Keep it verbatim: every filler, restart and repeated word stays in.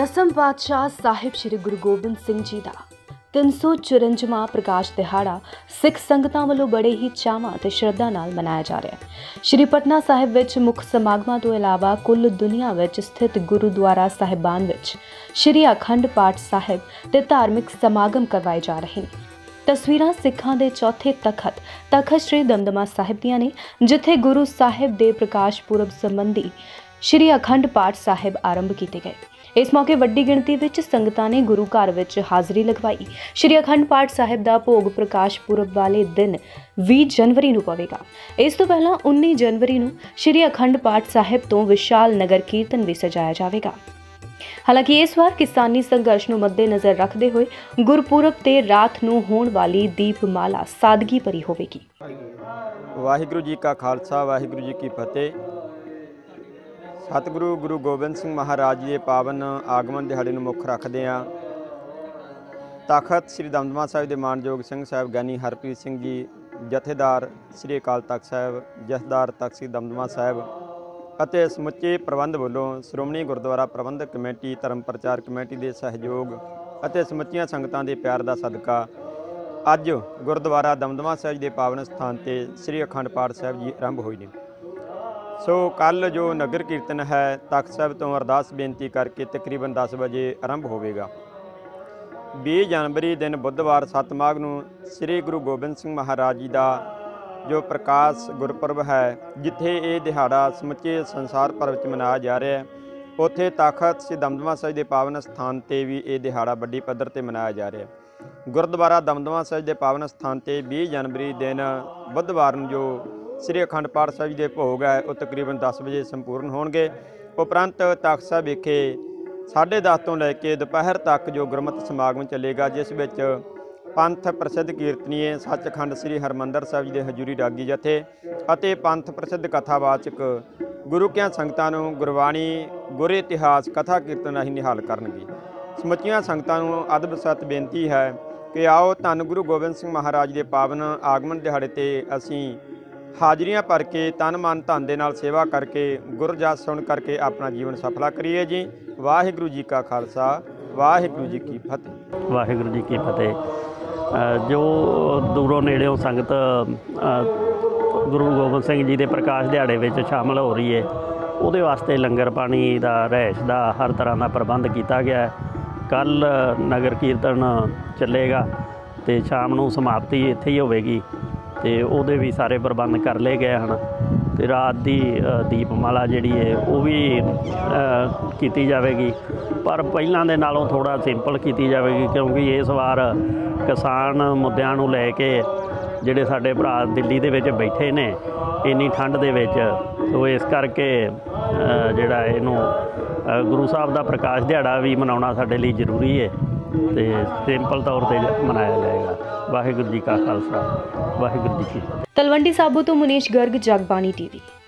दसम पातशाह साहिब श्री गुरु गोबिंद सिंह जी का तीन सौ चुरंजवां प्रकाश दिहाड़ा सिख संगतां वालों बड़े ही चावां ते श्रद्धा नाल मनाया जा रहा है। श्री पटना साहिब विच मुख समागमां तो इलावा कुल दुनिया विच स्थित गुरुद्वारा साहिबान विच श्री अखंड पाठ साहिब ते धार्मिक समागम करवाए जा रहे हैं। तस्वीरां सिखां दे चौथे तखत तखत श्री दमदमा साहिब दियां ने, जिथे गुरु साहिब दे प्रकाश पुरब संबंधी श्री अखंड पाठ साहिब आरंभ किए गए। इस मौके वड्डी गिणती विच संगतां ने गुरु घर विच हाज़री लगवाई। श्री अखंड पाठ साहिब दा भोग प्रकाश पुरब वाले दिन बीस जनवरी नूं पवेगा। इस तो पहलां उन्नीस जनवरी नूं श्री अखंड पाठ साहिब तो विशाल नगर कीर्तन भी सजाया जाएगा। हालांकि इस बार किसानी संघर्ष नूं मद्देनज़र रखते हुए गुरपुरब ते रात नूं होण वाली दीपमाला सादगी भरी होवेगी। वाहिगुरू जी का खालसा वाहिगुरू जी की फतेह। सतगुरु गुरु गोबिंद सिंह महाराज जी के पावन आगमन दिहाड़े मुख रखद्या तखत श्री दमदमा साहिब के मानयोग सिंह साहिब ज्ञानी हरप्रीत सिंह जी, जथेदार श्री अकाल तख्त साहिब, जथेदार तख्त श्री दमदमा साहिब ਅਤੇ ਸਮੁੱਚੇ ਪ੍ਰਬੰਧ ਵੱਲੋਂ ਸ਼੍ਰੋਮਣੀ ਗੁਰਦੁਆਰਾ ਪ੍ਰਬੰਧਕ ਕਮੇਟੀ, ਧਰਮ ਪ੍ਰਚਾਰ ਕਮੇਟੀ ਦੇ ਸਹਿਯੋਗ ਅਤੇ ਸਮੁੱਚੀਆਂ ਸੰਗਤਾਂ ਦੇ ਪਿਆਰ ਦਾ ਸਦਕਾ ਅੱਜ ਗੁਰਦੁਆਰਾ ਦਮਦਮਾ ਸਾਹਿਬ ਦੇ ਪਾਵਨ ਸਥਾਨ ਤੇ ਸ੍ਰੀ ਅਖੰਡ ਪਾਠ ਸਾਹਿਬ ਜੀ ਆਰੰਭ ਹੋਏ ਨੇ। ਸੋ ਕੱਲ ਜੋ ਨਗਰ ਕੀਰਤਨ ਹੈ ਤਖਤ ਸਾਹਿਬ ਤੋਂ ਅਰਦਾਸ ਬੇਨਤੀ ਕਰਕੇ ਤਕਰੀਬਨ दस ਵਜੇ ਆਰੰਭ ਹੋਵੇਗਾ। बीस जनवरी दिन बुधवार सत्त माघ ਨੂੰ ਸ੍ਰੀ ਗੁਰੂ ਗੋਬਿੰਦ ਸਿੰਘ ਮਹਾਰਾਜ ਜੀ ਦਾ जो प्रकाश गुरपुरब है, जिथे ये दिहाड़ा समुचे संसार भर में मनाया जा रहा है, उत्थे तखत श्री दमदमा साहिब के पावन स्थान पर भी ये दिहाड़ा वड्डी पद्धर ते मनाया जा रहा है। गुरुद्वारा दमदमा साहिब के पावन स्थान पर बीस जनवरी दिन बुधवार जो श्री अखंड पाठ साहिब के भोग है वो तकरीबन दस बजे संपूर्ण होणगे। उपरंत तख्त साहिब विखे साढ़े दस तो लैके दोपहर तक जो गुरमत समागम चलेगा, जिस विच पंथ प्रसिद्ध कीर्तनीय सचखंड श्री हरमंदर साहिब जी के हजूरी रागी जथे ਅਤੇ पंथ प्रसिद्ध कथावाचक गुरु क्या संगतां नूं गुरबाणी गुर इतिहास कथा कीर्तन राही निहाल करनगे। समੁੱਚੀਆਂ संगतां नूं अदब सत बेनती है कि आओ धन गुरु गोबिंद सिंह महाराज के पावन आगमन दिहाड़े ते असीं हाजरियां भर के तन मन धन दे नाल सेवा करके गुर जस सुन करके अपना जीवन सफला करिए जी। वाहिगुरू जी का खालसा वाहिगुरू जी की फतेह। वाहिगुरू जी की फतेह। जो दूरों नेड़ों संगत गुरु गोबिंद सिंह जी के प्रकाश दिहाड़े में शामिल हो रही है, वो वास्ते लंगर पानी का रहायश का हर तरह का प्रबंध किया गया है। कल नगर कीर्तन चलेगा तो शाम को समाप्ति इत्थे ही होगी, तो वो भी सारे प्रबंध कर ले गए हैं। तो रात की दीपमाला जी है वो भी की जाएगी, पर पहलों के नालों थोड़ा सिंपल की जाएगी, क्योंकि इस बार किसान मुद्दों को लैके जोड़े साडे भरा दिल्ली दे विच बैठे ने इन्नी ठंड दे विच, तो इस करके जिहड़ा इहनूं गुरु साहब का प्रकाश दिहाड़ा भी मनाउणा साडे लई जरूरी है, तो सिंपल तौर पर मनाया जाएगा। वाहिगुरू जी का खालसा वाहिगुरू जी की। तलवंडी साबो तो मुनीश गर्ग, जगबानी टीवी।